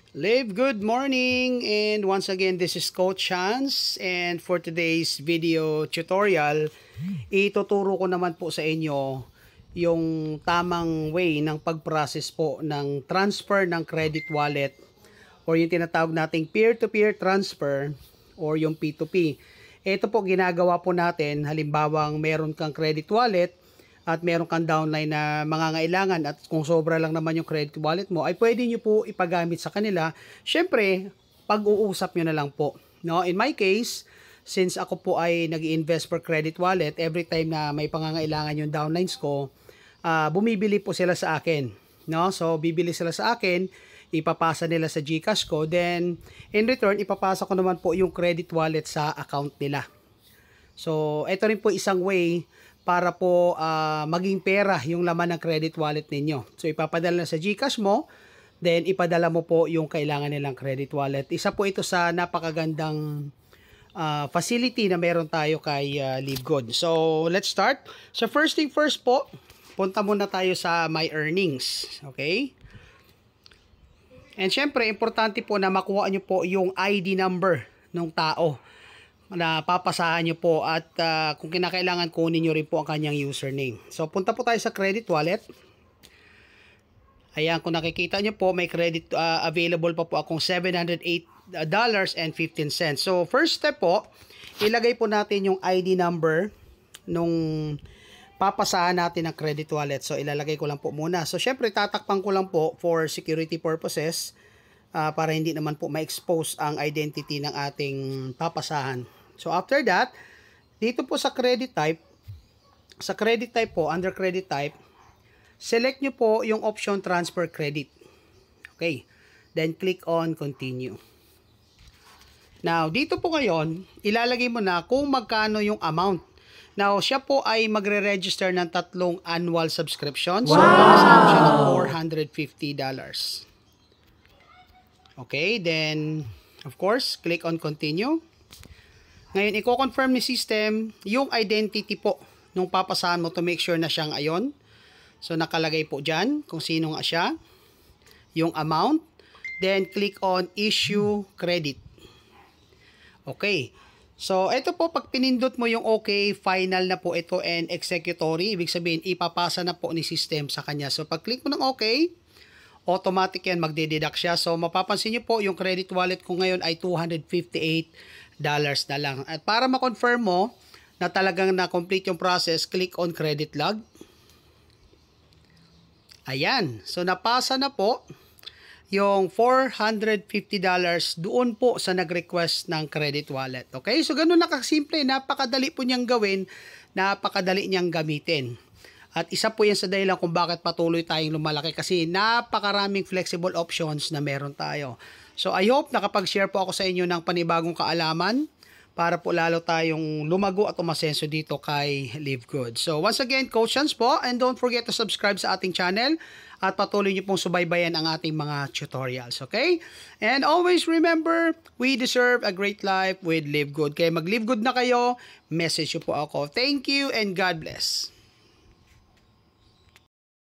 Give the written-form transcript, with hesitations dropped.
Live good morning, and once again this is Coach Hans, and for today's video tutorial ituturo ko naman po sa inyo yung tamang way ng pag-process po ng transfer ng credit wallet or yung tinatawag nating peer-to-peer transfer or yung P2P. Ito po ginagawa po natin halimbawang meron kang credit wallet at meron kang downline na mangangailangan at kung sobra lang naman yung credit wallet mo ay pwede nyo po ipagamit sa kanila. Syempre, pag-uusap nyo na lang po. No? In my case, since ako po ay nag-invest for credit wallet, every time na may pangangailangan yung downlines ko, bumibili po sila sa akin. No? So, bibili sila sa akin, ipapasa nila sa GCash ko, then in return, ipapasa ko naman po yung credit wallet sa account nila. So, ito rin po isang way para po maging pera yung laman ng credit wallet ninyo. So, ipapadala sa GCash mo, then ipadala mo po yung kailangan nilang credit wallet. Isa po ito sa napakagandang facility na meron tayo kay LiveGood. So, let's start. So, first thing first po, punta muna tayo sa My Earnings. Okay? And syempre, importante po na makuha nyo po yung ID number ng tao na papasahan nyo po at kung kinakailangan kunin nyo rin po ang kanyang username. So, punta po tayo sa credit wallet. Ayan, kung nakikita nyo po, may credit available pa po akong $708.15. So, first step po, ilagay po natin yung ID number nung papasahan natin ng credit wallet. So, ilalagay ko lang po muna. So, syempre, tatakpan ko lang po for security purposes para hindi naman po ma-expose ang identity ng ating papasahan. So, after that, dito po sa credit type po, under credit type, select nyo po yung option transfer credit. Okay. Then, click on continue. Now, dito po ngayon, ilalagay mo na kung magkano yung amount. Now, siya po ay magre-register ng 3 annual subscriptions. So, makasama siya ng $450. Okay, then, of course, click on continue. Ngayon, i-confirm ni system yung identity po nung papasahan mo to make sure na siyang ayon. So, nakalagay po dyan kung sino nga siya. Yung amount. Then, click on issue credit. Okay. So, ito po, pag pinindot mo yung okay, final na po ito and executory. Ibig sabihin, ipapasa na po ni system sa kanya. So, pag click mo ng okay, automatic yan, magde-deduct siya. So, mapapansin nyo po, yung credit wallet ko ngayon ay $258 na lang. At para ma-confirm mo na talagang na-complete yung process, click on credit log. Ayan. So, napasa na po yung $450 doon po sa nag-request ng credit wallet. Okay? So, ganun na kasimple. Napakadali po niyang gawin. Napakadali niyang gamitin. At isa po yan sa dahilan kung bakit patuloy tayong lumalaki kasi napakaraming flexible options na meron tayo. So, I hope nakapag-share po ako sa inyo ng panibagong kaalaman para po lalo tayong lumago at umasenso dito kay LiveGood. So, once again, Coach Hans po, and don't forget to subscribe sa ating channel at patuloy niyo pong subaybayan ang ating mga tutorials, okay? And always remember, we deserve a great life with LiveGood. Kaya mag-LiveGood na kayo, message niyo po ako. Thank you and God bless.